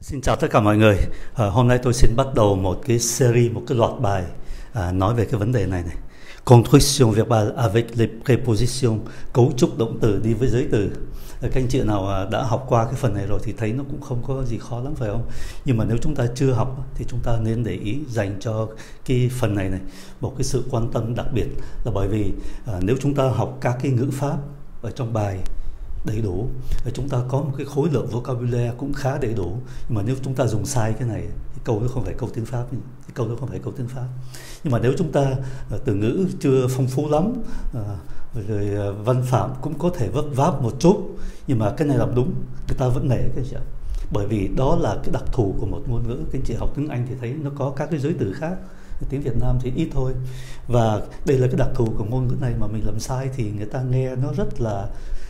Xin chào tất cả mọi người. Hôm nay tôi xin bắt đầu một cái series, một cái loạt bài nói về cái vấn đề này. Construction verbale avec les prépositions, cấu trúc động từ đi với giới từ. Các anh chị nào đã học qua cái phần này rồi thì thấy nó cũng không có gì khó lắm phải không? Nhưng mà nếu chúng ta chưa học thì chúng ta nên để ý dành cho cái phần này một cái sự quan tâm đặc biệt, là bởi vì nếu chúng ta học các cái ngữ pháp ở trong bài đầy đủ, chúng ta có một cái khối lượng vocabulary cũng khá đầy đủ, nhưng mà nếu chúng ta dùng sai cái này, cái câu đó không phải câu tiếng Pháp, nhưng mà nếu chúng ta từ ngữ chưa phong phú lắm, rồi văn phạm cũng có thể vấp váp một chút, nhưng mà cái này làm đúng, người ta vẫn nể các anh chị ạ. Bởi vì đó là cái đặc thù của một ngôn ngữ. Các anh chị học tiếng Anh thì thấy nó có các cái giới từ khác, tiếng Việt Nam thì ít thôi, và đây là cái đặc thù của ngôn ngữ này, mà mình làm sai thì người ta nghe nó rất là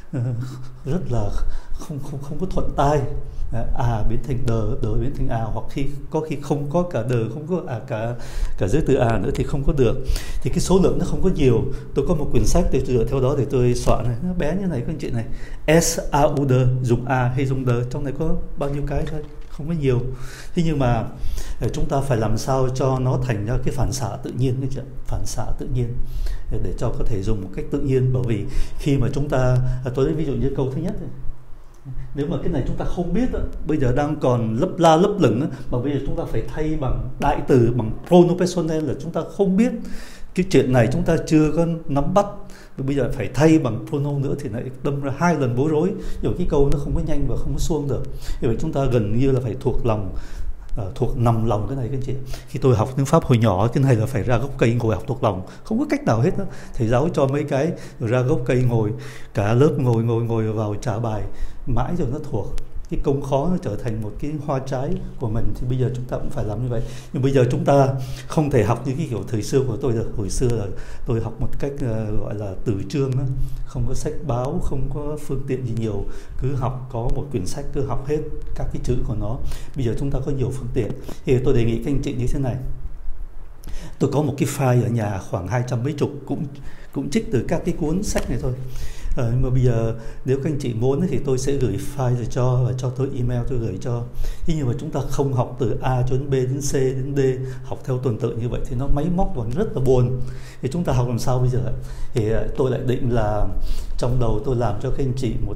không có thuận tai. Biến thành đờ biến thành hoặc có khi không có cả đờ, không có cả giới từ nữa thì không có được. Thì cái số lượng nó không có nhiều. Tôi có một quyển sách tôi dựa theo đó để tôi soạn này, nó bé như này các anh chị này, SAUD, dùng hay dùng đờ, trong này có bao nhiêu cái thôi, không có nhiều. Thế nhưng mà chúng ta phải làm sao cho nó thành ra cái phản xạ tự nhiên, cái chuyện phản xạ tự nhiên để cho có thể dùng một cách tự nhiên. Bởi vì khi mà chúng ta, tôi lấy ví dụ như câu thứ nhất này, nếu mà cái này chúng ta không biết, bây giờ đang còn lấp la lấp lửng, mà bây giờ chúng ta phải thay bằng đại từ, bằng pronom personnel, là chúng ta không biết cái chuyện này, chúng ta chưa có nắm bắt, bây giờ phải thay bằng pronoun nữa thì lại đâm ra 2 lần bối rối, rồi cái câu nó không có nhanh và không có suông được. Vì vậy chúng ta gần như là phải thuộc nằm lòng cái này các anh chị. Khi tôi học tiếng Pháp hồi nhỏ, cái này là phải ra gốc cây ngồi học thuộc lòng, không có cách nào hết đó. Thầy giáo cho mấy cái rồi ra gốc cây ngồi, cả lớp ngồi vào trả bài mãi rồi nó thuộc. Cái công khó nó trở thành một cái hoa trái của mình, thì bây giờ chúng ta cũng phải làm như vậy. Nhưng bây giờ chúng ta không thể học như cái kiểu thời xưa của tôi được. Hồi xưa là tôi học một cách gọi là từ chương đó, không có sách báo, không có phương tiện gì nhiều, cứ học, có một quyển sách cứ học hết các cái chữ của nó. Bây giờ chúng ta có nhiều phương tiện, thì tôi đề nghị các anh chị như thế này. Tôi có một cái file ở nhà khoảng 200 mấy chục, cũng trích từ các cái cuốn sách này thôi. Mà bây giờ nếu các anh chị muốn thì tôi sẽ gửi file rồi và cho tôi email, tôi gửi cho. Thế nhưng mà chúng ta không học từ A cho đến B đến C đến D, học theo tuần tự như vậy thì nó máy móc và rất là buồn. Thì chúng ta học làm sao bây giờ? Thì tôi lại định là trong đầu tôi làm cho các anh chị một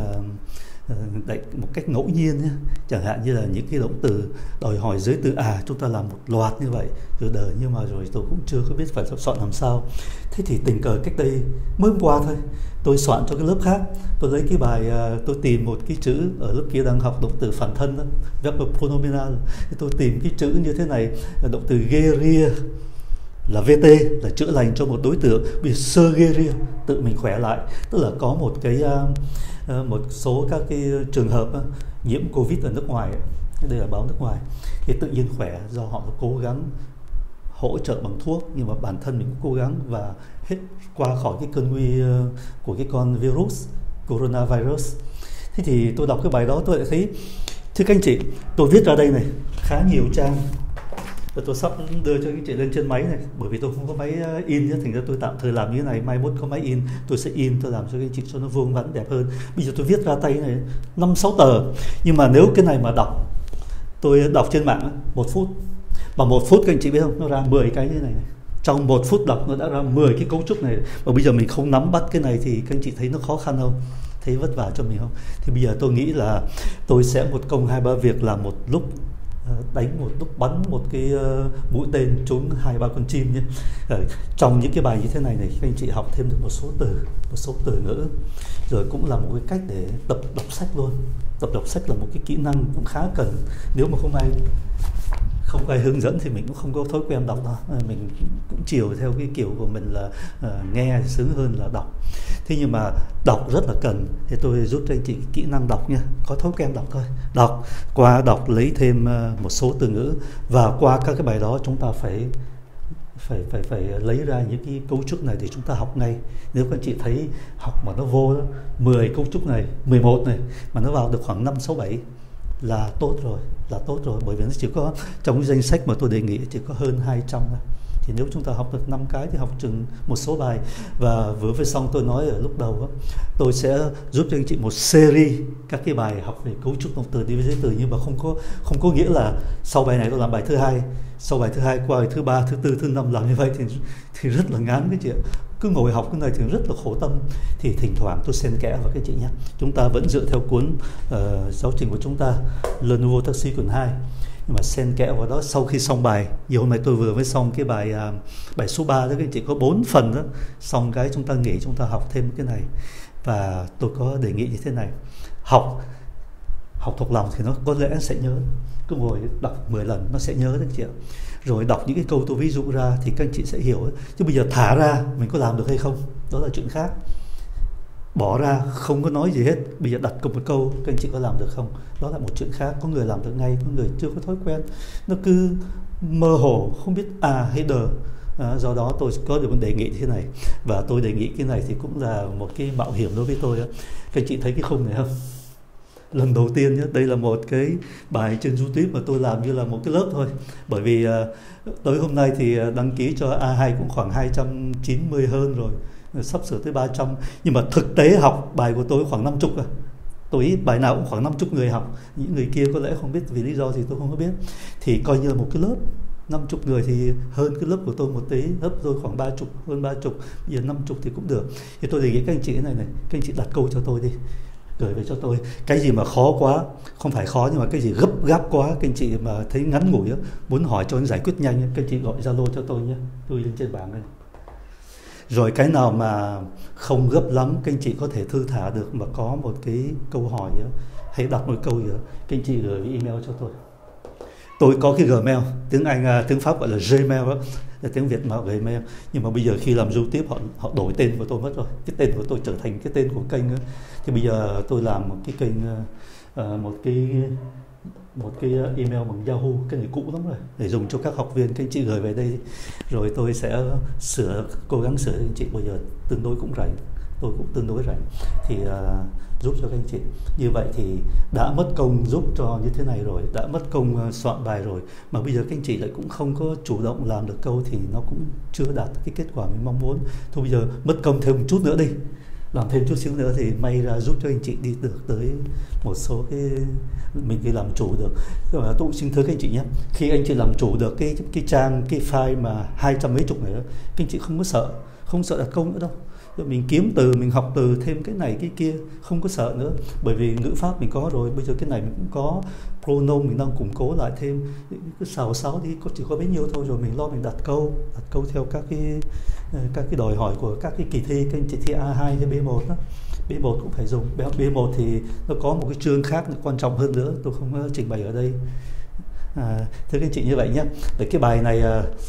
cách ngẫu nhiên nhé. Chẳng hạn như là những cái động từ đòi hỏi giới từ chúng ta làm một loạt như vậy rồi nhưng mà rồi tôi cũng chưa có biết phải soạn làm sao. Thế thì tình cờ cách đây mới hôm qua thôi, tôi soạn cho cái lớp khác, tôi lấy cái bài, tôi tìm một cái chữ ở lớp kia đang học động từ phản thân đó, verb pronominal, thì tôi tìm cái chữ như thế này, động từ guérir là VT, là chữa lành cho một đối tượng. Bây giờ se guérir, tự mình khỏe lại, tức là có một số các cái trường hợp nhiễm Covid ở nước ngoài, đây là báo nước ngoài, thì tự nhiên khỏe do họ cố gắng hỗ trợ bằng thuốc, nhưng mà bản thân mình cũng cố gắng và hết qua khỏi cái cơn nguy của cái con virus coronavirus. Thế thì tôi đọc cái bài đó tôi lại thấy, thưa các anh chị, tôi viết ra đây này khá nhiều trang, và tôi sắp đưa cho các anh chị lên trên máy này, bởi vì tôi không có máy in nhé, thành ra tôi tạm thời làm như thế này, mai mốt có máy in tôi sẽ in, tôi làm cho các anh chị cho nó vuông vắn đẹp hơn. Bây giờ tôi viết ra tay này 5-6 tờ, nhưng mà nếu cái này mà tôi đọc trên mạng 1 phút, bằng 1 phút các anh chị biết không, nó ra 10 cái như này. Trong 1 phút đọc nó đã ra 10 cái cấu trúc này, và bây giờ mình không nắm bắt cái này thì các anh chị thấy nó khó khăn không? Thấy vất vả cho mình không? Thì bây giờ tôi nghĩ là tôi sẽ một công 2-3 việc, làm một lúc đánh một lúc bắn một cái mũi tên trúng 2-3 con chim nhé. Trong những cái bài như thế này các anh chị học thêm được một số từ ngữ, rồi cũng là một cái cách để tập đọc sách luôn. Tập đọc sách là một cái kỹ năng cũng khá cần, nếu mà không ai hướng dẫn thì mình cũng không có thói quen đọc đâu. Mình cũng chiều theo cái kiểu của mình là nghe sướng hơn là đọc. Thế nhưng mà đọc rất là cần, thì tôi giúp cho anh chị kỹ năng đọc nha, có thói quen đọc thôi. Đọc lấy thêm một số từ ngữ, và qua các cái bài đó chúng ta phải lấy ra những cái cấu trúc này để chúng ta học ngay. Nếu các anh chị thấy học mà nó vô đó, 10 cấu trúc này, 11 này mà nó vào được khoảng 5-6-7 là tốt rồi, bởi vì nó chỉ có trong cái danh sách mà tôi đề nghị chỉ có hơn 200 thôi. Thì nếu chúng ta học được 5 cái thì học chừng một số bài. Và vừa với xong tôi nói ở lúc đầu đó, tôi sẽ giúp cho anh chị một series các cái bài học về cấu trúc động từ đi với giới từ, nhưng mà không có nghĩa là sau bài này tôi làm bài thứ hai, sau bài thứ hai qua bài thứ ba, thứ tư, thứ năm làm như vậy thì rất là ngán cái chuyện. Cứ ngồi học cái này thì rất là khổ tâm. Thì thỉnh thoảng tôi xen kẽ vào cái chị nhé. Chúng ta vẫn dựa theo cuốn giáo trình của chúng ta Le Nouveau Taxi quyển 2, nhưng mà xen kẽ vào đó sau khi xong bài. Nhiều hôm nay tôi vừa mới xong cái bài số 3 đó, các anh chị có 4 phần đó, xong cái chúng ta nghỉ, chúng ta học thêm cái này. Và tôi có đề nghị như thế này: học thuộc lòng thì nó có lẽ sẽ nhớ, cứ ngồi đọc 10 lần nó sẽ nhớ đấy chị ạ. Rồi đọc những cái câu tôi ví dụ ra thì các anh chị sẽ hiểu. Chứ bây giờ thả ra mình có làm được hay không, đó là chuyện khác. Bỏ ra không có nói gì hết, bây giờ đặt cùng một câu các anh chị có làm được không, đó là một chuyện khác. Có người làm được ngay, có người chưa có thói quen, nó cứ mơ hồ không biết à hay đờ. Do đó tôi có được một đề nghị thế này, và tôi đề nghị cái này thì cũng là một cái mạo hiểm đối với tôi đó. Các anh chị thấy cái khung này không? Lần đầu tiên nhé, đây là một cái bài trên YouTube mà tôi làm như là một cái lớp thôi. Bởi vì tới hôm nay thì đăng ký cho A2 cũng khoảng 290 hơn rồi, sắp sửa tới 300. Nhưng mà thực tế học bài của tôi khoảng 50 à. Tôi ít bài nào cũng khoảng 50 người học. Những người kia có lẽ không biết vì lý do gì tôi không có biết. Thì coi như là một cái lớp 50 người thì hơn cái lớp của tôi một tí, lớp tôi khoảng 30, hơn 30, bây giờ 50 thì cũng được. Thì tôi đề nghị các anh chị thế này, các anh chị đặt câu cho tôi đi, gửi về cho tôi. Cái gì mà khó quá, không phải khó nhưng mà cái gì gấp gáp quá, các anh chị mà thấy ngắn ngủi á, muốn hỏi cho anh giải quyết nhanh, các anh chị gọi Zalo cho tôi nhé, tôi lên trên bảng đây. Rồi cái nào mà không gấp lắm, các anh chị có thể thư thả được, mà có một cái câu hỏi á, hãy đặt một câu gì đó, các anh chị gửi email cho tôi. Tôi có cái Gmail, tiếng Anh, tiếng Pháp gọi là Gmail đó, là tiếng Việt mà Gmail. Nhưng mà bây giờ khi làm YouTube họ đổi tên của tôi mất rồi, cái tên của tôi trở thành cái tên của kênh đó. Thì bây giờ tôi làm một cái kênh, một cái email bằng Yahoo, cái này cũ lắm rồi, để dùng cho các học viên. Các anh chị gửi về đây rồi tôi sẽ cố gắng sửa. Anh chị bây giờ tương đối cũng rảnh, tôi cũng tương đối rảnh, thì giúp cho các anh chị. Như vậy thì đã mất công giúp cho như thế này rồi, đã mất công soạn bài rồi, mà bây giờ các anh chị lại cũng không có chủ động làm được câu, thì nó cũng chưa đạt cái kết quả mình mong muốn. Thôi bây giờ mất công thêm một chút nữa đi, làm thêm chút xíu nữa thì may ra giúp cho anh chị đi được tới một số cái mình đi làm chủ được. Rồi tôi cũng xin thưa các anh chị nhé, khi anh chị làm chủ được cái trang, cái file mà 200 mấy chục này đó, các anh chị không sợ đặt câu nữa đâu. Rồi mình kiếm từ, mình học từ thêm cái này cái kia, không có sợ nữa. Bởi vì ngữ pháp mình có rồi, bây giờ cái này mình cũng có pronoun, mình đang củng cố lại thêm, cứ xào xáo đi, chỉ có bấy nhiêu thôi. Rồi mình lo mình đặt câu theo các cái đòi hỏi của các cái kỳ thi. Các anh chị thi A2 hay B1 đó, B1 cũng phải dùng. B1 thì nó có một cái chương khác quan trọng hơn nữa, tôi không trình bày ở đây. Thưa các anh chị như vậy nhé. Để cái bài này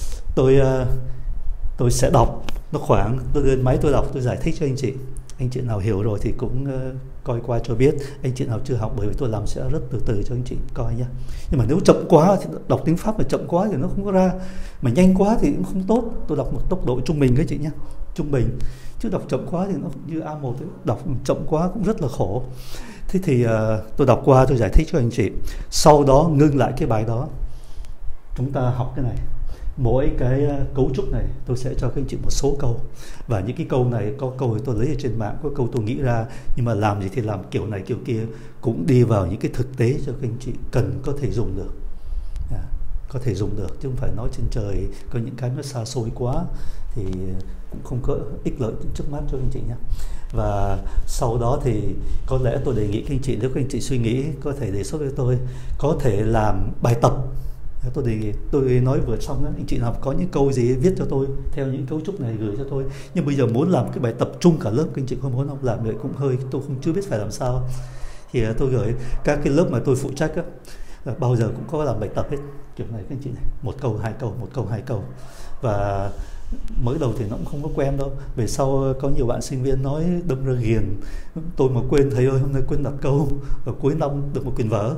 tôi sẽ đọc, nó khoảng, tôi lên máy tôi đọc, tôi giải thích cho anh chị. Anh chị nào hiểu rồi thì cũng coi qua cho biết. Anh chị nào chưa học, bởi vì tôi làm sẽ rất từ từ cho anh chị coi nhé. Nhưng mà nếu chậm quá thì đọc tiếng Pháp mà chậm quá thì nó không có ra, mà nhanh quá thì cũng không tốt. Tôi đọc một tốc độ trung bình các chị nhé, trung bình, chứ đọc chậm quá thì nó như A1 ấy. Đọc chậm quá cũng rất là khổ. Thế thì tôi đọc qua, tôi giải thích cho anh chị. Sau đó ngưng lại cái bài đó, chúng ta học cái này. Mỗi cái cấu trúc này tôi sẽ cho các anh chị một số câu, và những cái câu này có câu tôi lấy ở trên mạng, có câu tôi nghĩ ra, nhưng mà làm gì thì làm kiểu này kiểu kia, cũng đi vào những cái thực tế cho các anh chị cần có thể dùng được, có thể dùng được, chứ không phải nói trên trời. Có những cái nó xa xôi quá thì cũng không có ích lợi trước mắt cho các anh chị nhé. Và sau đó thì có lẽ tôi đề nghị các anh chị, nếu các anh chị suy nghĩ, có thể đề xuất với tôi, có thể làm bài tập. Tôi nói vừa xong đó, anh chị nào có những câu gì viết cho tôi theo những cấu trúc này gửi cho tôi. Nhưng bây giờ muốn làm cái bài tập chung cả lớp, các anh chị không muốn không làm được cũng hơi, tôi không chưa biết phải làm sao. Thì tôi gửi các cái lớp mà tôi phụ trách á, bao giờ cũng có làm bài tập hết kiểu này các anh chị này, một câu hai câu. Và mới đầu thì nó cũng không có quen đâu. Về sau có nhiều bạn sinh viên nói đâm ra ghiền, tôi mà quên, thầy ơi hôm nay quên đặt câu, và cuối năm được một quyển vở,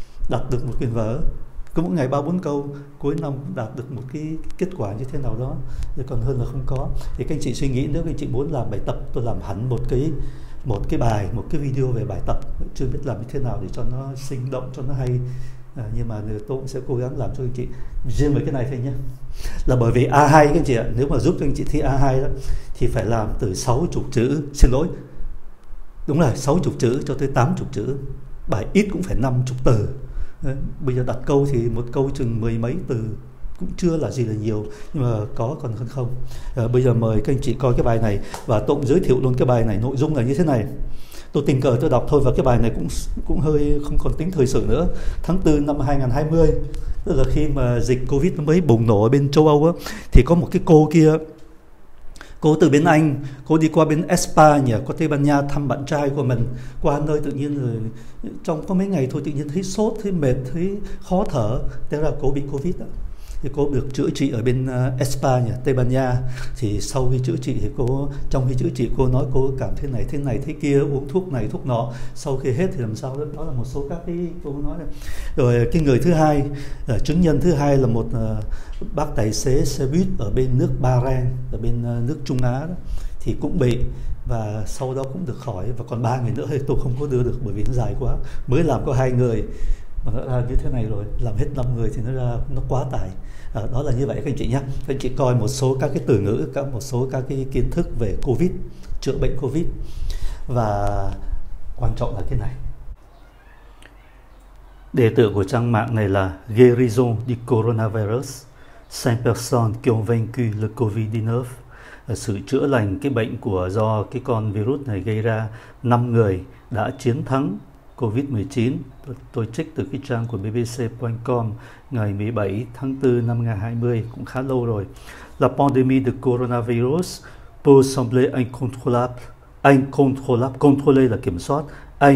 cứ mỗi ngày 3-4 câu, cuối năm đạt được một cái kết quả như thế nào đó, còn hơn là không có. Thì các anh chị suy nghĩ, nếu các anh chị muốn làm bài tập, tôi làm hẳn một cái bài, một cái video về bài tập, chưa biết làm như thế nào để cho nó sinh động, cho nó hay, Nhưng mà tôi cũng sẽ cố gắng làm cho anh chị riêng với cái này thôi nhé. Là bởi vì A2 các anh chị ạ, nếu mà giúp cho anh chị thi A2 đó thì phải làm từ 60 chữ, xin lỗi, đúng rồi, 60 chữ cho tới 80 chữ, bài ít cũng phải 50 từ. Bây giờ đặt câu thì một câu chừng mười mấy từ cũng chưa là gì là nhiều, nhưng mà có còn hơn không. Bây giờ mời các anh chị coi cái bài này, và tôi cũng giới thiệu luôn cái bài này. Nội dung là như thế này, tôi tình cờ tôi đọc thôi, và cái bài này cũng hơi không còn tính thời sự nữa. Tháng 4 năm 2020, tức là khi mà dịch Covid nó mới bùng nổ ở bên châu Âu á, thì có một cái cô kia, cô từ bên Anh, cô đi qua bên Espagne, qua Tây Ban Nha thăm bạn trai của mình. Qua nơi tự nhiên rồi trong có mấy ngày thôi tự nhiên thấy sốt, thấy mệt, thấy khó thở, thế là cô bị Covid đó. Thì cô được chữa trị ở bên Espagne, Tây Ban Nha. Thì sau khi chữa trị thì trong khi chữa trị cô nói cô cảm thấy này thế kia, uống thuốc này thuốc nọ, sau khi hết thì làm sao đó. Đó là một số các cái cô nói này. Rồi cái người thứ hai, chứng nhân thứ hai là một bác tài xế xe buýt ở bên nước Bahrain, ở bên nước Trung Á đó, thì cũng bị và sau đó cũng được khỏi. Và còn 3 người nữa thì tôi không có đưa được bởi vì nó dài quá, mới làm có 2 người mà nó ra như thế này rồi, làm hết 5 người thì nó quá tải. Đó là như vậy các anh chị nhé. Các anh chị coi một số các cái từ ngữ, một số các cái kiến thức về Covid, chữa bệnh Covid. Và quan trọng là cái này, đề tựa của trang mạng này là Guérison du coronavirus, 5 personnes qui ont vaincu le Covid-19. Sự chữa lành cái bệnh do cái con virus này gây ra, 5 người đã chiến thắng Covid-19. Tôi trích từ cái trang của bbc.com ngày 17 tháng 4 năm 2020, cũng khá lâu rồi. La pandémie de coronavirus peut sembler incontrôlable, contrôler là kiểm soát,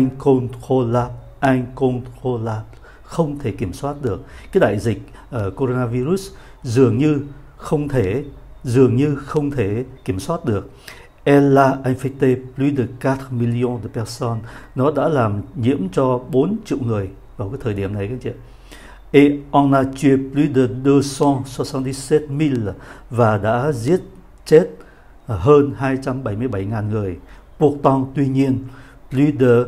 incontrôlable, không thể kiểm soát được. Cái đại dịch coronavirus dường như không thể kiểm soát được. Elle a infecté plus de 4 millions de personnes. Nó đã làm nhiễm cho 4 triệu người vào cái thời điểm này các chị ạ. Et on a tué plus de 277.000 và đã giết chết hơn 277.000 người. Pourtant, tuy nhiên, plus de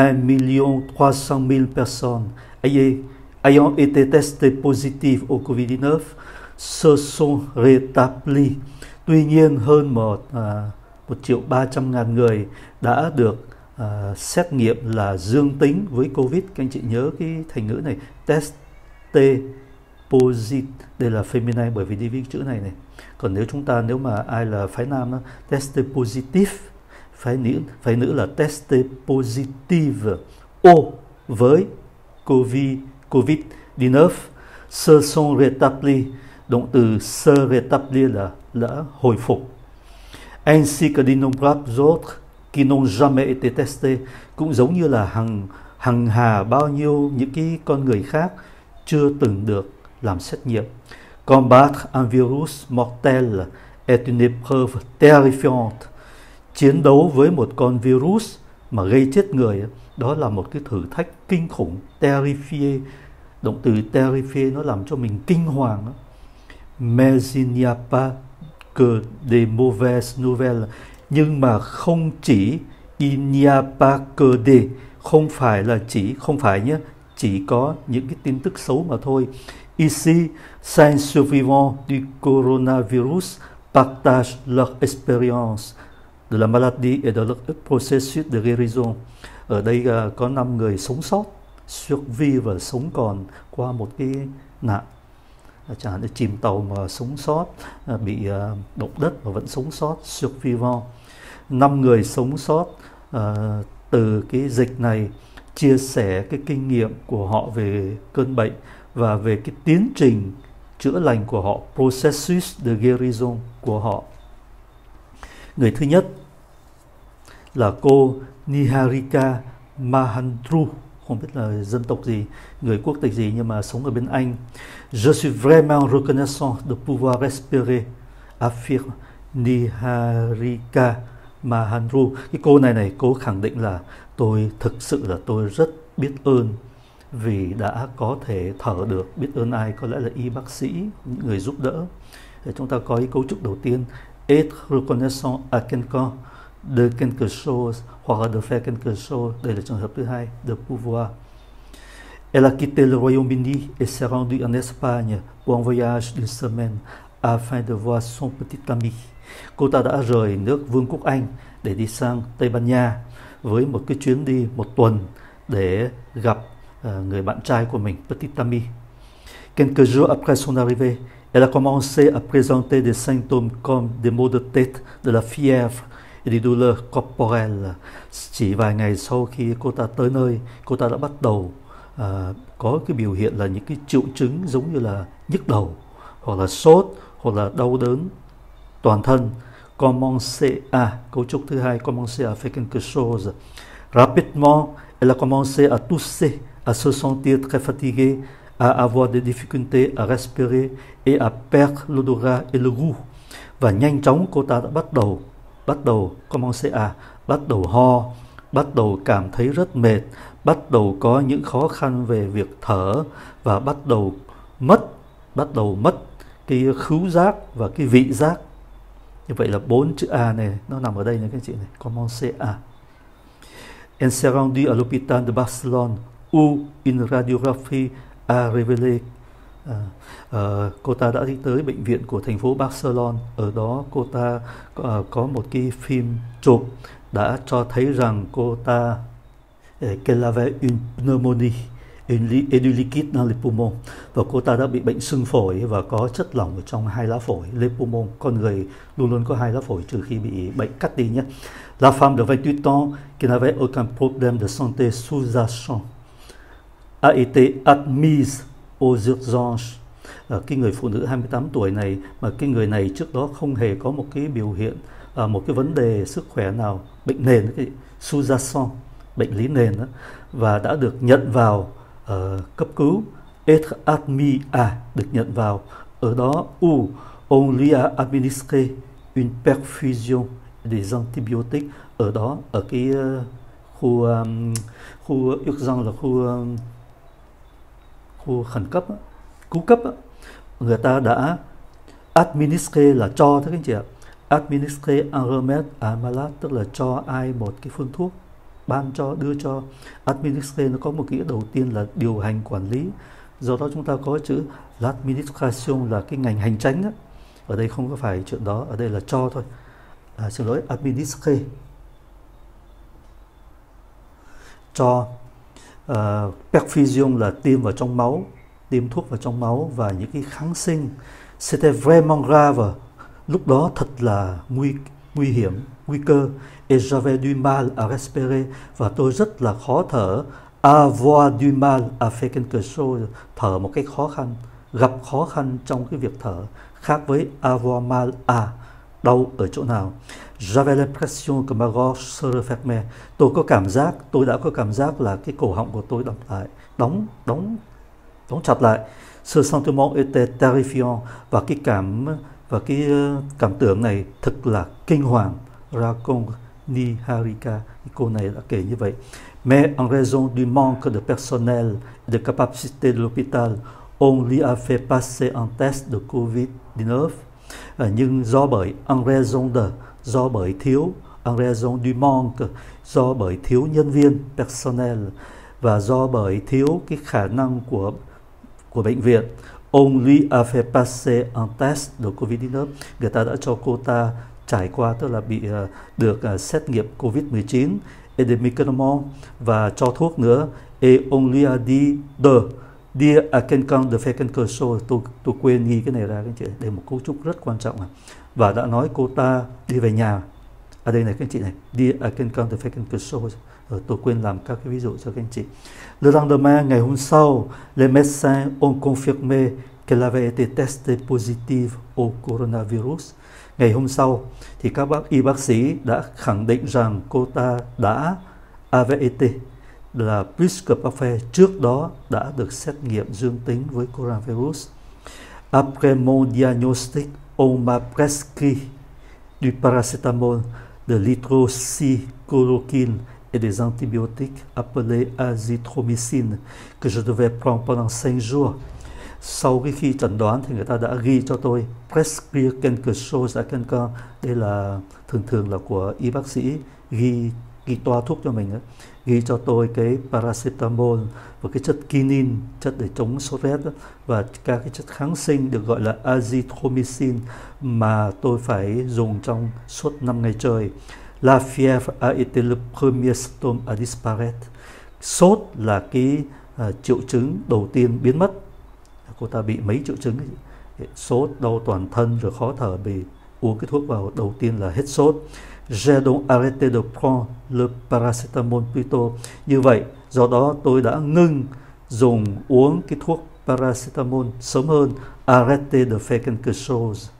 1.300.000 personnes ayant été testées positives au Covid-19 se sont rétablies. Tuy nhiên, hơn 1.300.000 người đã được xét nghiệm là dương tính với Covid. Các anh chị nhớ cái thành ngữ này, testé positive, đây là feminine bởi vì đi với chữ này. Còn nếu mà ai là phái nam đó, testé positive, phái nữ là testé positive au với Covid-19. Se sont rétablis, động từ se rétablir là hồi phục. Ainsi que d'innombrables autres qui n'ont jamais été testés, cũng giống như là hằng hà bao nhiêu những cái con người khác chưa từng được làm xét nghiệm. Combattre un virus mortel est une épreuve terrifiante. Chiến đấu với một con virus mà gây chết người, đó là một cái thử thách kinh khủng. Terrifier, động từ terrifier nó làm cho mình kinh hoàng. Mais il n'y a pas que des mauvaises nouvelles. Nhưng mà không chỉ il n'y a pas que des, không phải nhé, chỉ có những cái tin tức xấu mà thôi. Ici, 5 survivants du coronavirus partagent leur expérience de la maladie et de leur processus de guérison. Ở đây có 5 người sống sót, survivre và sống còn qua một cái nạn, chẳng hạn như chìm tàu mà sống sót, bị động đất mà vẫn sống sót, survivant. 5 người sống sót từ cái dịch này chia sẻ cái kinh nghiệm của họ về cơn bệnh và về cái tiến trình chữa lành của họ, processus de guérison của họ. Người thứ nhất là cô Niharika Mahandru, không biết là dân tộc gì, người quốc tịch gì, nhưng mà sống ở bên Anh. Je suis vraiment reconnaissant de pouvoir respirer, affirme Niharika Mahandru. Cái cô này cô khẳng định là tôi rất biết ơn vì đã có thể thở được. Biết ơn ai? Có lẽ là y bác sĩ, những người giúp đỡ. Để chúng ta có cái cấu trúc đầu tiên, être reconnaissant à quelqu'un de quelque chose hoặc là de faire quelque chose. Đây là trường hợp thứ hai, de pouvoir. Elle a quitté le Royaume-Uni et s'est rendue en Espagne pour un voyage d'une semaine afin de voir son petit ami. Cô ta đã rời nước Vương quốc Anh để đi sang Tây Ban Nha với một cái chuyến đi một tuần để gặp người bạn trai của mình, petit ami. Quelques jours après son arrivée, elle a commencé à présenter des symptômes comme des maux de tête, de la fièvre et des douleurs corporelles. Chỉ vài ngày sau khi cô ta tới nơi, cô ta đã bắt đầu có cái biểu hiện là những cái triệu chứng giống như là nhức đầu, hoặc là sốt, hoặc là đau đớn toàn thân. Commencer à, cấu trúc thứ hai, commencer à faire quelque chose. Rapidement, elle a commencé à tousser, à se sentir très fatiguée, à avoir des difficultés à respirer et à perdre l'odorat et le goût. Và nhanh chóng cô ta đã bắt đầu commencer à, bắt đầu ho, bắt đầu cảm thấy rất mệt, bắt đầu có những khó khăn về việc thở và bắt đầu mất cái khứu giác và cái vị giác. Như vậy là 4 chữ A này nó nằm ở đây này các chị này, commencer à. Elle s'est rendue à l'hôpital de Barcelone où une radiographie a révélé. Cô ta đã đi tới bệnh viện của thành phố Barcelona. Ở đó cô ta có một cái phim chụp đã cho thấy rằng cô ta qu'elle avait une pneumonie et du liquide dans les poumons, và cô ta đã bị bệnh sưng phổi và có chất lỏng ở trong hai lá phổi, les poumons. Con người luôn luôn có hai lá phổi trừ khi bị bệnh cắt đi nhé. La femme de 28 ans qui n'avait aucun problème de santé sous-jacent a été admise aux urgences. Cái người phụ nữ 28 tuổi này, mà cái người này trước đó không hề có một cái biểu hiện, một cái vấn đề sức khỏe nào, bệnh nền, cái sous-jacent, bệnh lý nền đó, và đã được nhận vào cấp cứu. Être admis à, được nhận vào ở đó où on lui a administré une perfusion des antibiotiques. Ở đó, ở cái khu urgence là khu khẩn cấp, cứu cấp, người ta đã administrer là cho, thế các anh chị ạ. Administrer un remède à malade, tức là cho ai một cái phương thuốc, ban cho, đưa cho. Administrer nó có một nghĩa đầu tiên là điều hành, quản lý. Do đó chúng ta có chữ l'administration là cái ngành hành chánh đó. Ở đây không có phải chuyện đó, ở đây là cho thôi. Xin lỗi, administrer. Cho. Perfusion là tiêm vào trong máu, tiêm thuốc vào trong máu và những cái kháng sinh. C'était vraiment grave. Lúc đó thật là nguy hiểm, nguy cơ. Et j'avais du mal à respirer, và tôi rất là khó thở. Avoir du mal à faire quelque chose, thở một cách khó khăn, gặp khó khăn trong cái việc thở, khác với avoir mal à, đau ở chỗ nào. J'avais l'impression que ma gorge se refermait. Tôi đã có cảm giác là cái cổ họng của tôi đóng chặt lại. Ce sentiment était terrifiant, và cái cảm tưởng này thật là kinh hoàng. Raconte Niharika, cô này đã kể như vậy. Mais en raison du manque de personnel et de capacité de l'hôpital, on lui a fait passer un test de Covid-19. Nhưng do bởi en raison de, do bởi thiếu, en raison du manque, do bởi thiếu nhân viên personnel, và do bởi thiếu cái khả năng của bệnh viện, on lui a fait passer un test de Covid-19. Người ta đã cho cô ta trải qua, tức là bị được xét nghiệm Covid-19 et des médicaments, và cho thuốc nữa. Et on lui a dit de dire à quelqu'un de faire quelque chose. Tôi quên ghi cái này ra các chị, đây một cấu trúc rất quan trọng. Và đã nói cô ta đi về nhà. Ở đây này các anh chị này, dire à quelqu'un de faire quelque chose. Tôi quên làm các cái ví dụ cho các anh chị. Le lendemain, ngày hôm sau, les médecins ont confirmé qu'elle avait été testée positive au coronavirus. Ngày hôm sau thì các y bác sĩ đã khẳng định rằng cô ta đã avait été là plus que parfait, trước đó đã được xét nghiệm dương tính với coronavirus. Après mon diagnostic, on m'a prescrit du paracétamol, de l'hydroxychloroquine et des antibiotiques appelés azithromycine que je devais prendre pendant 5 jours. Sau khi chẩn đoán thì người ta đã ghi cho tôi prescrire quelque chose à quelqu'un. Đây là thường là của y bác sĩ ghi ghi toa thuốc cho mình đó, ghi cho tôi cái paracetamol và cái chất kinin, chất để chống sốt rét đó, và các cái chất kháng sinh được gọi là azithromycin mà tôi phải dùng trong suốt 5 ngày trời. La fièvre a été le premier symptôme à disparaître. Sốt là cái triệu chứng đầu tiên biến mất. Cô ta bị mấy triệu chứng, sốt, đau toàn thân, rồi khó thở, bị uống cái thuốc vào đầu tiên là hết sốt. J'ai donc arrêté de prendre le paracetamol plus tôt. Như vậy, do đó tôi đã ngưng dùng uống cái thuốc paracetamol sớm hơn. Arrêté de faire quelque chose.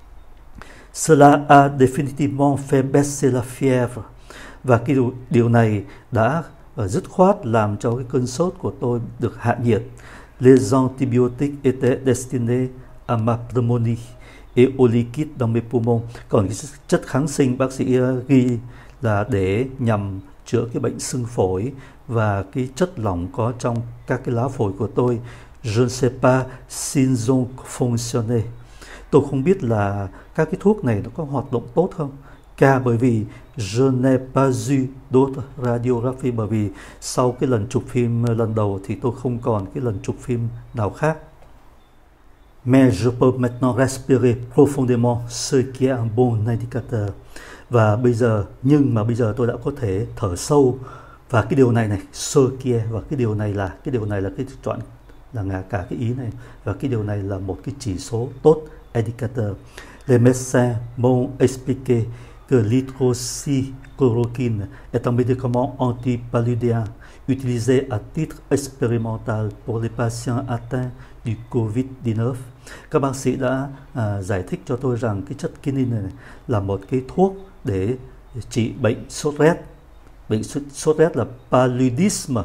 Cela a définitivement fait baisser la fièvre. Và cái điều này đã dứt khoát làm cho cái cơn sốt của tôi được hạ nhiệt. Les antibiotiques étaient destinés à ma pneumonie et au liquide dans mes poumons. Còn cái chất kháng sinh bác sĩ ghi là để nhằm chữa cái bệnh sưng phổi và cái chất lỏng có trong các cái lá phổi của tôi. Je ne sais pas s'ils ont fonctionné. Tôi không biết là các cái thuốc này nó có hoạt động tốt không. Car bởi vì je n'ai pas eu d'autres radiographie, bởi vì sau cái lần chụp phim lần đầu thì tôi không còn cái lần chụp phim nào khác. Mais je peux maintenant respirer profondément, ce qui est un bon indicateur. Và bây giờ, nhưng mà bây giờ tôi đã có thể thở sâu, và cái điều này ce qui est, và cái điều này là cái chọn là cả cái ý này, và cái điều này là một cái chỉ số tốt, indicateur. Les médecins m'ont expliqué que l'hydroxychloroquine est un médicament antipaludéen utilisé à titre expérimental pour les patients atteints du COVID-19. Các bác sĩ đã giải thích cho tôi rằng cái chất kinin này là một cái thuốc để trị bệnh sốt rét. Bệnh sốt rét là paludisme,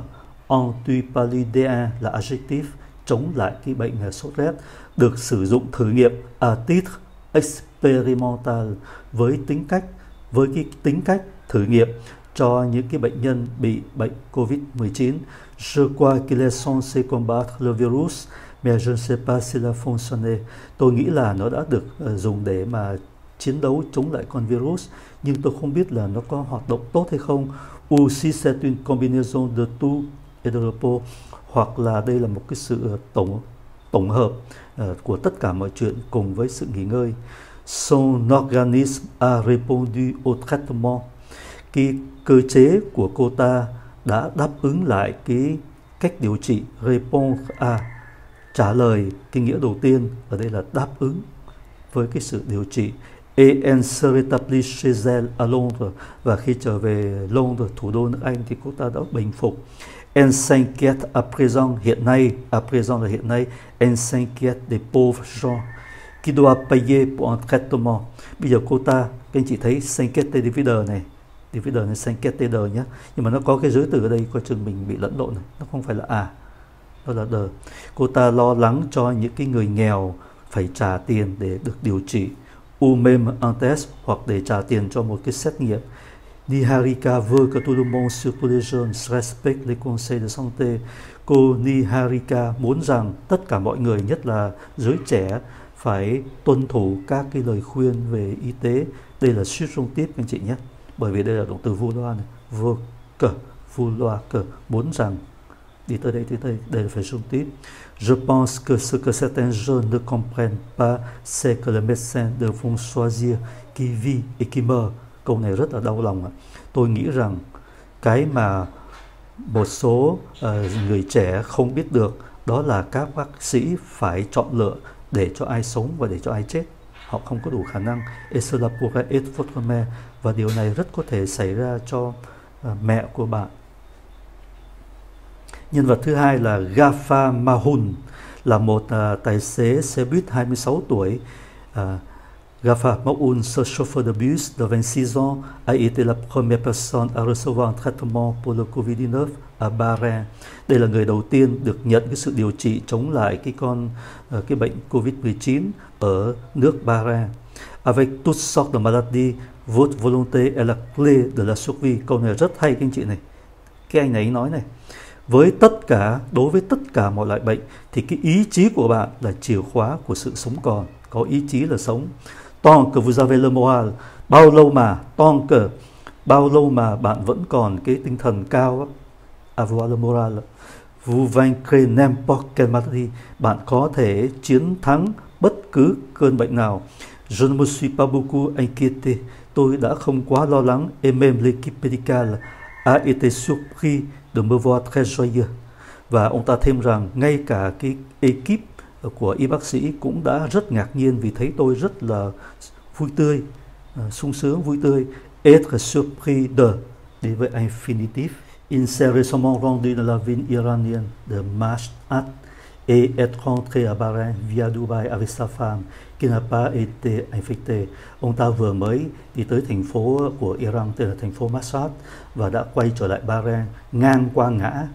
antipaludéen là adjective, chống lại cái bệnh sốt rét, được sử dụng thử nghiệm à titre expérimental với cái tính cách thử nghiệm cho những cái bệnh nhân bị bệnh COVID-19. Je crois qu'il est censé combattre le virus, mais je ne sais pas s'il a fonctionné. Tôi nghĩ là nó đã được dùng để mà chiến đấu chống lại con virus, nhưng tôi không biết là nó có hoạt động tốt hay không. Ou si c'est une combinaison de tout et de repos, hoặc là đây là một cái sự tổng hợp của tất cả mọi chuyện cùng với sự nghỉ ngơi. Son organisme a répondu au traitement. Cái cơ chế của cô ta đã đáp ứng lại cái cách điều trị. Répondre à, trả lời, cái nghĩa đầu tiên ở đây là đáp ứng với cái sự điều trị. Et elle se rétablit chez elle à Londres. Và khi trở về Londres, thủ đô nước Anh, thì cô ta đã bình phục. Elle s'inquiète à présent, hiện nay, à présent là hiện nay, elle s'inquiète des pauvres gens qui doivent payer pour un traitement. Bây giờ cô ta, các anh chị thấy s'inquiète divider này s'inquiète nhé, nhưng mà nó có cái giới từ ở đây, coi chừng mình bị lẫn lộn này, nó không phải là đó là đờ. Cô ta lo lắng cho những cái người nghèo phải trả tiền để được điều trị, ou même un test, hoặc để trả tiền cho một cái xét nghiệm. Niharika veut que tout le monde, surtout les jeunes, respecte les conseils de santé. Cô Niharika muốn rằng tất cả mọi người, nhất là giới trẻ, phải tuân thủ các cái lời khuyên về y tế. Đây là subjonctif các anh chị nhé, bởi vì đây là động từ vouloir này, veut que, vouloir que, muốn rằng. Đi tới đây, đây là phải subjonctif. Je pense que ce que certains jeunes ne comprennent pas, c'est que les médecins devront choisir qui vit et qui meurt. Câu này rất là đau lòng ạ. Tôi nghĩ rằng cái mà một số người trẻ không biết được đó là các bác sĩ phải chọn lựa để cho ai sống và để cho ai chết. Họ không có đủ khả năng. Et cela pourrait être votre mère. Và điều này rất có thể xảy ra cho mẹ của bạn. Nhân vật thứ hai là Ghaffar Mahoun, là một tài xế xe buýt 26 tuổi. Ghaffar Mahoun, ce chauffeur de bus de 26 ans, a été la première personne à recevoir un traitement pour le Covid-19 à Bahrain. Đây là người đầu tiên được nhận cái sự điều trị chống lại cái bệnh Covid-19 ở nước Bahrain. Avec toutes sortes de maladies, votre volonté est la clé de la survie. Câu này rất hay các anh chị này. Cái anh ấy nói này, đối với tất cả mọi loại bệnh thì cái ý chí của bạn là chìa khóa của sự sống còn. Có ý chí là sống. Tant que vous avez le moral, bao lâu mà tant que Bao lâu mà bạn vẫn còn cái tinh thần cao, avoir le moral, vous vaincrez n'importe quelle maladie, bạn có thể chiến thắng bất cứ cơn bệnh nào. Je ne me suis pas beaucoup inquiété, tôi đã không quá lo lắng, et même l'équipe médicale a été surpris de me voir très joyeux. Và ông ta thêm rằng ngay cả cái ekip của y bác sĩ cũng đã rất ngạc nhiên vì thấy tôi rất là vui tươi, sung sướng, vui tươi. Être surpris de, đi với infinitif. Il s'est récemment rendu dans la ville iranienne de Mashhad et est rentré à Bahreïn via Dubai avec sa femme qui n'a pas été infectée. Ông ta vừa mới đi tới thành phố của Iran tên là thành phố Mashhad và đã quay trở lại Bahrain ngang qua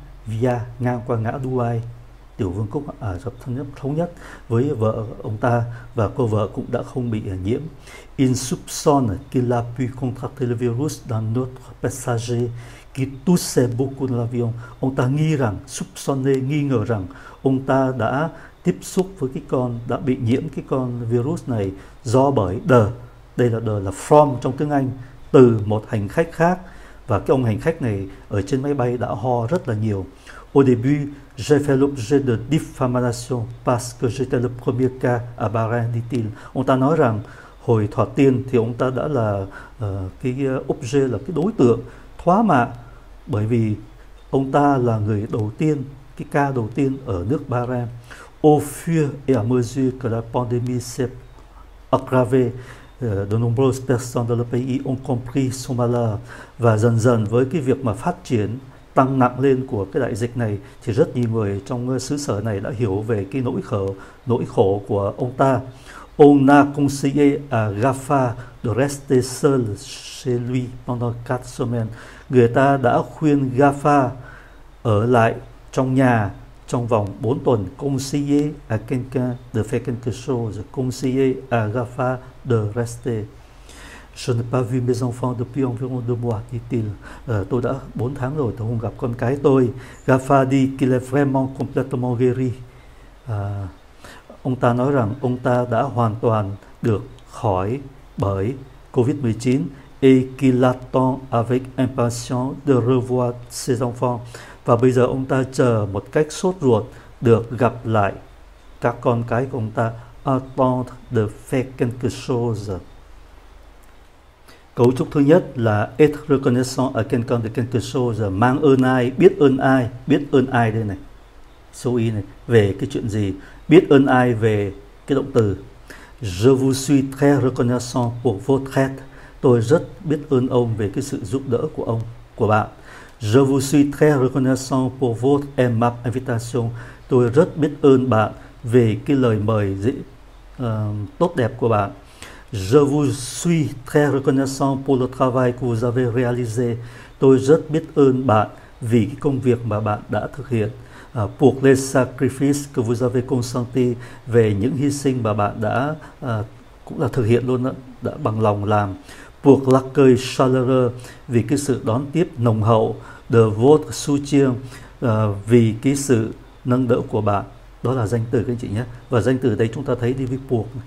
ngã Dubai, tiểu vương quốc Ả Rập thống nhất với vợ ông ta, và cô vợ cũng đã không bị nhiễm. Il soupçonne qu'il a pu contracter le virus dans notre passager qui toussait beaucoup dans l'avion. Ông ta nghi ngờ rằng ông ta đã tiếp xúc với đã bị nhiễm cái con virus này do bởi đây là là from trong tiếng Anh, từ một hành khách khác, và cái ông hành khách này ở trên máy bay đã ho rất là nhiều. Au début, j'ai fait l'objet de diffamation parce que j'étais le premier cas à Bahreïn, dit-il. Ông ta nói rằng hồi thoạt tiên thì ông ta đã là cái objet, là cái đối tượng thoá mạ, bởi vì ông ta là người đầu tiên, cái ca đầu tiên ở nước Bahrain. Au fur et à mesure que la pandémie s'est aggravée, de nombreuses personnes dans le pays ont compris son malheur. Và dần dần với cái việc mà phát triển tăng nặng lên của cái đại dịch này thì rất nhiều người trong xứ sở này đã hiểu về cái nỗi khổ của ông ta. On a conseillé à Ghaffar de rester seul chez lui pendant 4 semaines. Người ta đã khuyên Ghaffar ở lại trong nhà trong vòng 4 tuần. Conseiller à quelqu'un de faire quelque chose. Conseiller à Ghaffar de rester. Je n'ai pas vu mes enfants depuis environ 2 mois, dit-il. Tôi đã 4 tháng rồi tôi không gặp con cái tôi. Ghaffar dit qu'il est vraiment complètement guéri. Ông ta nói rằng ông ta đã hoàn toàn được khỏi bởi Covid-19 et qu'il attend avec impatience de revoir ses enfants. Và bây giờ ông ta chờ một cách sốt ruột được gặp lại các con cái của ông ta. Attendre de faire quelque chose. Cấu trúc thứ nhất là être reconnaissant à quelqu'un de quelque chose, mang ơn ai, biết ơn ai đây này, số y này, về cái chuyện gì, biết ơn ai về cái động từ. Je vous suis très reconnaissant pour votre aide. Tôi rất biết ơn ông về cái sự giúp đỡ của bạn. Je vous suis très reconnaissant pour votre aimable invitation. Tôi rất biết ơn bạn về cái lời mời tốt đẹp của bạn. Je vous suis très reconnaissant pour le travail que vous avez réalisé. Tôi rất biết ơn bạn vì cái công việc mà bạn đã thực hiện. Pour les sacrifices que vous avez consenti, về những hy sinh mà bạn đã cũng là thực hiện luôn đó, đã bằng lòng làm. Pour l'accueil chaleureux, vì cái sự đón tiếp nồng hậu. De votre soutien, vì cái sự nâng đỡ của bạn. Đó là danh từ các anh chị nhé. Và danh từ đấy chúng ta thấy đi với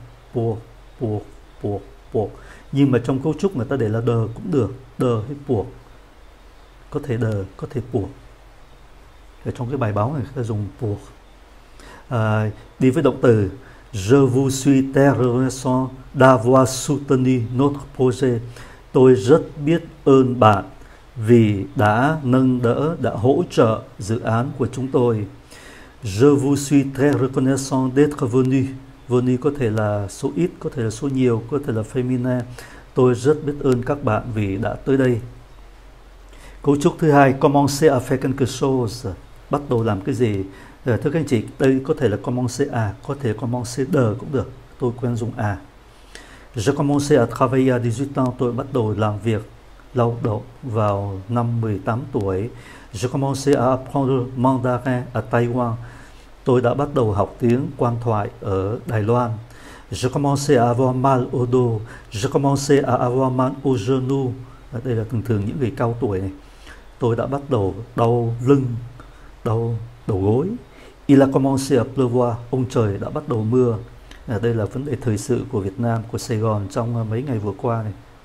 pour. Nhưng mà trong cấu trúc người ta để là đờ cũng được, đờ hay pour. Có thể đờ, có thể pour. Ở trong cái bài báo này người ta dùng pour. Đi với động từ je vous suis très reconnaissant d'avoir soutenu notre projet. Tôi rất biết ơn bạn vì đã nâng đỡ, đã hỗ trợ dự án của chúng tôi. Je vous suis très reconnaissant d'être venu. Venu có thể là số ít, có thể là số nhiều, có thể là féminin. Tôi rất biết ơn các bạn vì đã tới đây. Cấu trúc thứ hai, commencer à faire quelque chose, bắt đầu làm cái gì. Thưa các anh chị, đây có thể là commencer à, có thể commencer de cũng được. Tôi quen dùng à. Je commençais à travailler à 18 ans, tôi bắt đầu làm việc lao động vào năm 18 tuổi. Je commençais à apprendre mandarin à Taïwan. Tôi đã bắt đầu học tiếng quan thoại ở Đài Loan. Je commençais à avoir mal au dos. Je commençais à avoir mal au genou. Đây là thường những người cao tuổi này. Tôi đã bắt đầu đau lưng, đau đầu gối. Il a commencé à pleuvoir. Ông trời đã bắt đầu mưa. Đây là vấn đề thời sự của Việt Nam, của Sài Gòn trong mấy ngày vừa qua này.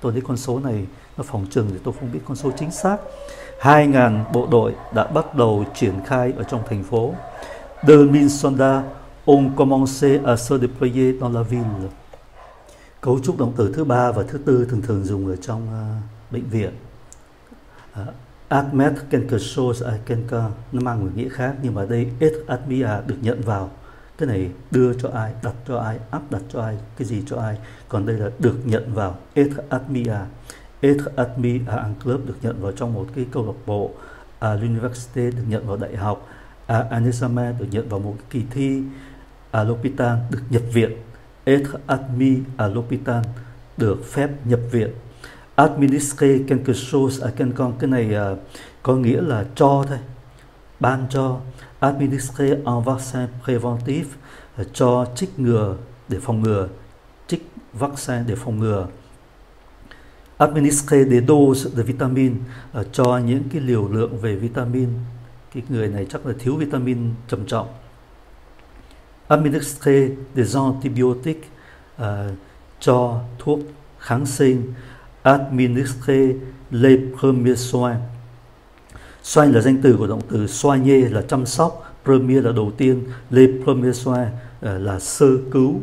tôi thấy con số này nó phòng trừng thì tôi không biết con số chính xác. 2.000 bộ đội đã bắt đầu triển khai ở trong thành phố. 2000 soldats ont commencé à se déployer dans la ville. Cấu trúc động từ thứ ba và thứ tư thường dùng ở trong bệnh viện. Admettre quelque chose à quelqu'un nó mang một nghĩa khác, nhưng mà ở đây être admis à được nhận vào. Cái này đưa cho ai, đặt cho ai, áp đặt cho ai, cái gì cho ai. Còn đây là được nhận vào, être admis à. Être admis à un club được nhận vào trong một cái câu lạc bộ. À l'université được nhận vào đại học. À un examen được nhận vào một cái kỳ thi. À l'hôpital được nhập viện. Être admis à l'hôpital được phép nhập viện. Administrer quelque chose à quelqu'un, cái này có nghĩa là cho thôi, ban cho. Administrer un vaccin préventif, cho trích ngừa để phòng ngừa, trích vaccine để phòng ngừa. Administrer des doses de vitamin, cho những cái liều lượng về vitamin. Cái người này chắc là thiếu vitamin trầm trọng. Administrer des antibiotiques, cho thuốc kháng sinh. Administrer les premiers soins. Soin là danh từ của động từ soigner là chăm sóc, premier là đầu tiên, les premiers soins là sơ cứu.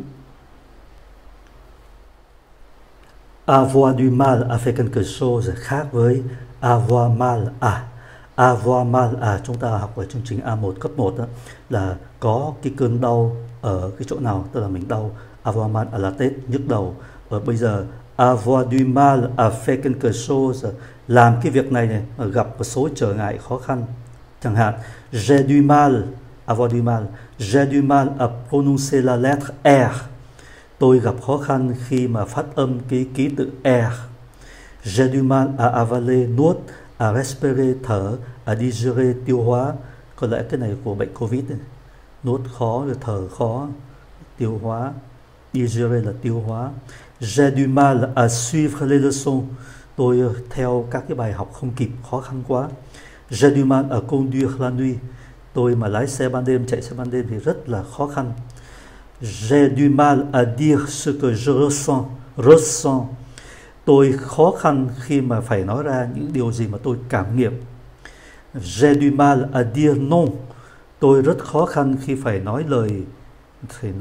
Avoir du mal à faire quelque chose khác với avoir mal à. Avoir mal à chúng ta học ở chương trình A1 cấp 1 đó, là có cái cơn đau ở cái chỗ nào, tức là mình đau. Avoir mal à la tête, nhức đầu. Và bây giờ avoir du mal à faire quelque chose, làm cái việc này gặp một số trở ngại khó khăn. Chẳng hạn j'ai du mal, avoir du mal, j'ai du mal à prononcer la lettre R. Tôi gặp khó khăn khi mà phát âm cái ký tự R. J'ai du mal à avaler, nuốt, à respirer, thở, à digérer, tiêu hóa. Có lẽ cái này của bệnh Covid này. Nuốt khó, rồi thở khó, tiêu hóa. Digérer là tiêu hóa. J'ai du mal à suivre les leçons. Tôi theo các cái bài học không kịp, khó khăn quá. J'ai du mal à conduire la nuit. Tôi mà lái xe ban đêm, chạy xe ban đêm thì rất là khó khăn. J'ai du mal à dire ce que je ressens. Tôi khó khăn khi mà phải nói ra những điều gì mà tôi cảm nghiệm. J'ai du mal à dire non. Tôi rất khó khăn khi phải nói lời, phải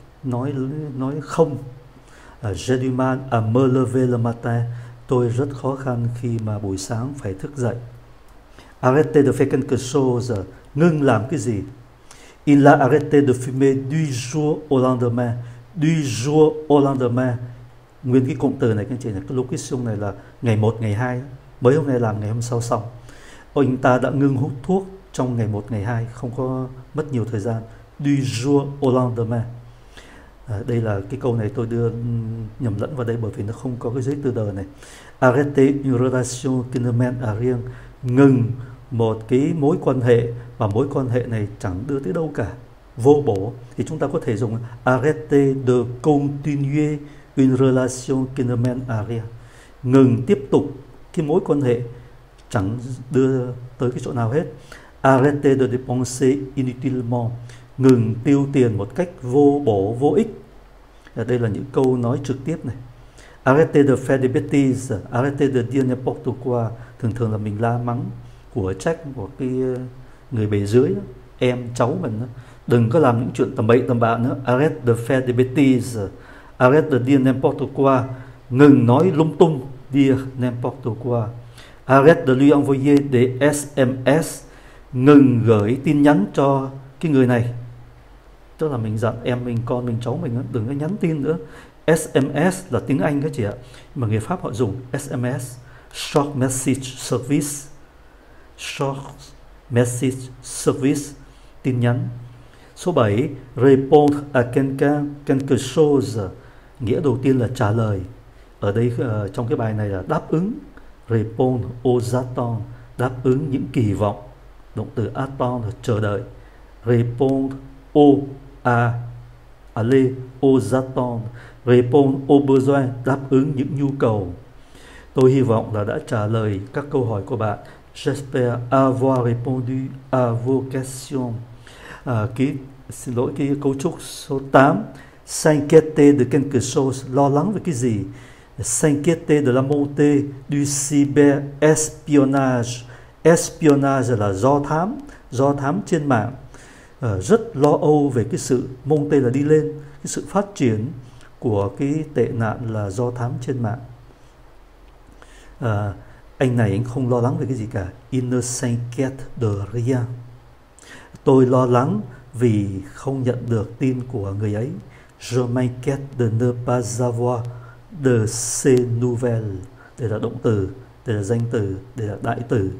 nói không. J'ai du mal à me lever le matin. Tôi rất khó khăn khi mà buổi sáng phải thức dậy. Arrêtez de faire quelque chose. Ngưng làm cái gì? Il a arrêté de fumer du jour au lendemain. Du jour au lendemain. Nguyên cái cụm từ này các anh chị này, cái locution này là ngày 1, ngày 2. Mới hôm nay làm, ngày hôm sau xong. Anh ta đã ngưng hút thuốc trong ngày 1, ngày 2, không có mất nhiều thời gian. Du jour au lendemain. Đây là cái câu này tôi đưa nhầm lẫn vào đây bởi vì nó không có cái giấy từ đời này. Arrêter une relation qui ne mène à rien. Ngừng một cái mối quan hệ và mối quan hệ này chẳng đưa tới đâu cả, vô bổ, thì chúng ta có thể dùng arrêter de continuer une relation qui ne mène à rien. Ngừng tiếp tục cái mối quan hệ chẳng đưa tới cái chỗ nào hết. Arrêter de dépenser inutilement. Ngừng tiêu tiền một cách vô bổ, vô ích. Đây là những câu nói trực tiếp này. Arrêtez de faire des bêtises. Arrêtez de dire n'importe quoi. Thường là mình la mắng, của trách của cái người bề dưới đó, em cháu mình đó. Đừng có làm những chuyện tầm bậy tầm bạ nữa. Arrête de faire des bêtises. Arrête de dire n'importe quoi. Ngừng nói lung tung, dire n'importe quoi. Arrête de lui envoyer des SMS. Ngừng gửi tin nhắn cho cái người này. Tức là mình dặn em mình, con mình, cháu mình đừng có nhắn tin nữa. SMS là tiếng Anh các chị ạ, mà người Pháp họ dùng SMS, Short Message Service. Short Message Service, tin nhắn. Số 7, répondre à quelqu'un quelque chose. Nghĩa đầu tiên là trả lời. Ở đây trong cái bài này là đáp ứng. Répondre aux attentes, đáp ứng những kỳ vọng. Động từ attendre là chờ đợi. Répondre aux aller aux attentes. Répondre aux besoins, đáp ứng những nhu cầu. Tôi hy vọng là đã trả lời các câu hỏi của bạn. J'espère avoir répondu à vos questions. Xin lỗi, cái cấu trúc số 8. S'inquiéter de quelque chose, lo lắng về cái gì. S'inquiéter de la montée du cyberespionnage. Espionage là do thám trên mạng. Rất lo âu về cái sự montée là đi lên, cái sự phát triển của cái tệ nạn là do thám trên mạng. Anh này anh không lo lắng về cái gì cả. Il ne s'inquiète de rien. Tôi lo lắng vì không nhận được tin của người ấy. Je m'inquiète de ne pas avoir de ces nouvelles. Đây là động từ, đây là danh từ, đây là đại từ.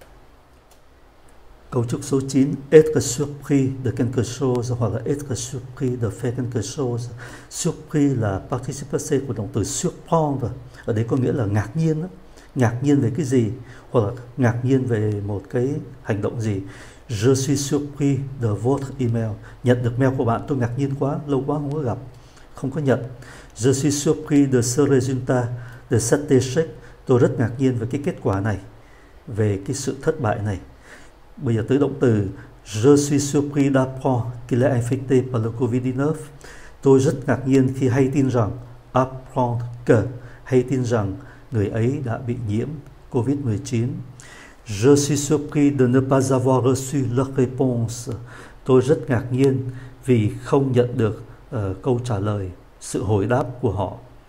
Cấu trúc số 9, être surpris de quelque chose hoặc là être surpris de faire quelque chose. Surpris là participe passé của động từ surprendre. Ở đây có nghĩa là ngạc nhiên đó. Ngạc nhiên về cái gì, hoặc là ngạc nhiên về một cái hành động gì. Je suis surpris de votre email. Nhận được mail của bạn tôi ngạc nhiên quá, lâu quá không có gặp, không có nhận. Je suis surpris de ce résultat, de cet échec. Tôi rất ngạc nhiên về cái kết quả này, về cái sự thất bại này. Bây giờ tới động từ je suis surpris d'apprendre qu'il est infecté par le Covid-19. Tôi rất ngạc nhiên khi hay tin rằng apprendre que, hay tin rằng người ấy đã bị nhiễm Covid-19. Je suis surpris de ne pas avoir reçu leur réponse. Tôi rất ngạc nhiên vì không nhận được câu trả lời, sự hồi đáp của họ.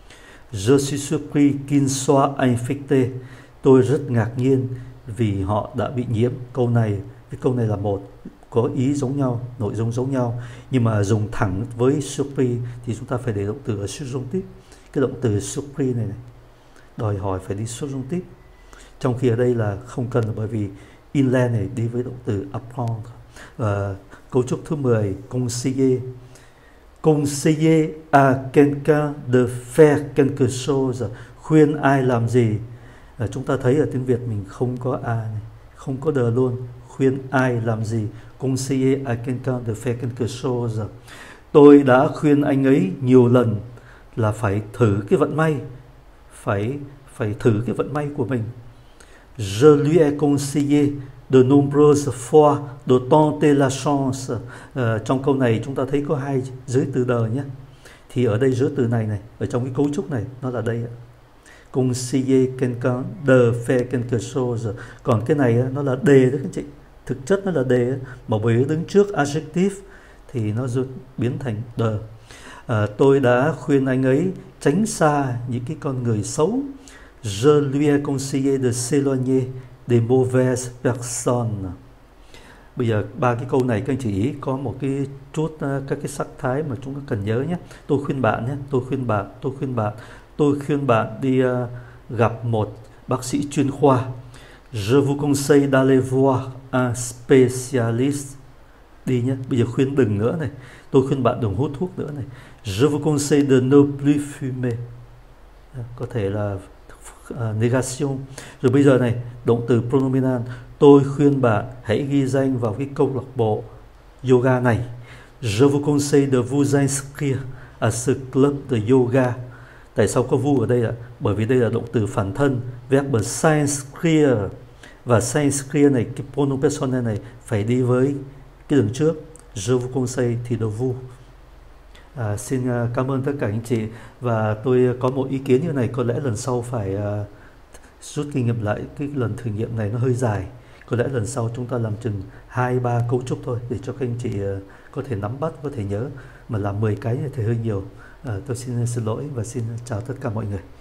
Je suis surpris qu'ils soient infectés. Tôi rất ngạc nhiên vì họ đã bị nhiễm. Câu này là một, có ý giống nhau, nội dung giống nhau, nhưng mà dùng thẳng với surpris thì chúng ta phải để động từ ở subjonctif. Cái động từ surpris này đòi hỏi phải đi subjonctif, trong khi ở đây là không cần, bởi vì inland này đi với động từ apprendre. Cấu trúc thứ 10, conseiller. Conseiller à quelqu'un de faire quelque chose. Khuyên ai làm gì. Chúng ta thấy ở tiếng Việt mình không có a này, không có de luôn. Khuyên ai làm gì. Conseiller à quelqu'un de faire quelque chose. Tôi đã khuyên anh ấy nhiều lần là phải thử cái vận may, phải thử cái vận may của mình. Je lui ai conseillé de nombreuses fois de tenter la chance. Trong câu này chúng ta thấy có hai giới từ đời nhé. Thì ở đây giới từ này ở trong cái cấu trúc này nó là đây. Conseiller quelqu'un de faire quelque chose. Còn cái này nó là đề đó các anh chị. Thực chất nó là đề, mà bởi đứng trước adjective thì nó biến thành de. Tôi đã khuyên anh ấy tránh xa những cái con người xấu. Je lui ai conseillé de s'éloigner des mauvaises personnes. Bây giờ ba cái câu này các anh chị ý có một cái chút các cái sắc thái mà chúng ta cần nhớ nhé. Tôi khuyên bạn nhé, tôi khuyên bạn đi gặp một bác sĩ chuyên khoa. Je vous conseille d'aller voir un spécialiste. Đi nhé, bây giờ khuyên đừng nữa này. Tôi khuyên bạn đừng hút thuốc nữa này. Je vous conseille de ne plus fumer. Có thể là negation. Rồi bây giờ này, động từ pronominal. Tôi khuyên bạn hãy ghi danh vào cái câu lạc bộ yoga này. Je vous conseille de vous inscrire à ce club de yoga. Tại sao có vous ở đây ạ? Bởi vì đây là động từ phản thân, verb s'inscrire. Và s'inscrire này, cái pronom personnel này phải đi với cái đường trước. Je vous conseille thì de vous. Xin cảm ơn tất cả anh chị. Và tôi có một ý kiến như này, có lẽ lần sau phải rút kinh nghiệm lại. Cái lần thử nghiệm này nó hơi dài, có lẽ lần sau chúng ta làm chừng 2-3 cấu trúc thôi, để cho các anh chị có thể nắm bắt, có thể nhớ. Mà làm 10 cái thì hơi nhiều. Tôi xin lỗi và xin chào tất cả mọi người.